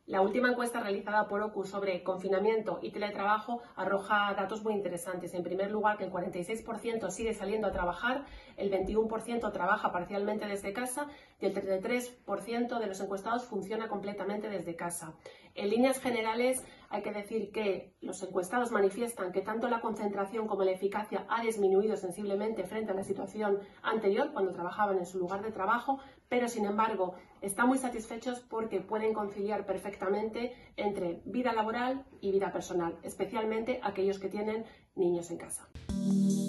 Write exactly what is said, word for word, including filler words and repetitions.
La última encuesta realizada por O C U sobre confinamiento y teletrabajo arroja datos muy interesantes. En primer lugar, que el cuarenta y seis por ciento sigue saliendo a trabajar, el veintiuno por ciento trabaja parcialmente desde casa y el treinta y tres por ciento de los encuestados funciona completamente desde casa. En líneas generales, hay que decir que los encuestados manifiestan que tanto la concentración como la eficacia ha disminuido sensiblemente frente a la situación anterior, cuando trabajaban en su lugar de trabajo, pero sin embargo están muy satisfechos porque pueden conciliar perfectamente entre vida laboral y vida personal, especialmente aquellos que tienen niños en casa.